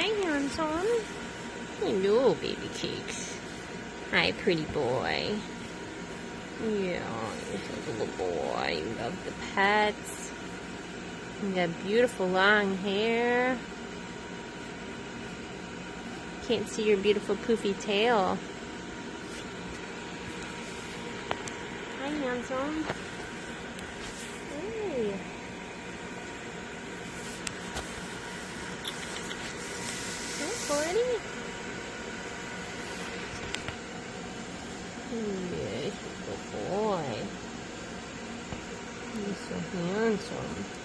Hi, handsome. Hello, baby cakes. Hi, pretty boy. Yeah, you're a little boy. You love the pets. You got beautiful long hair. Can't see your beautiful poofy tail. Hi, handsome. Hey. Hey, Cordy. Yes, good boy. You're so handsome.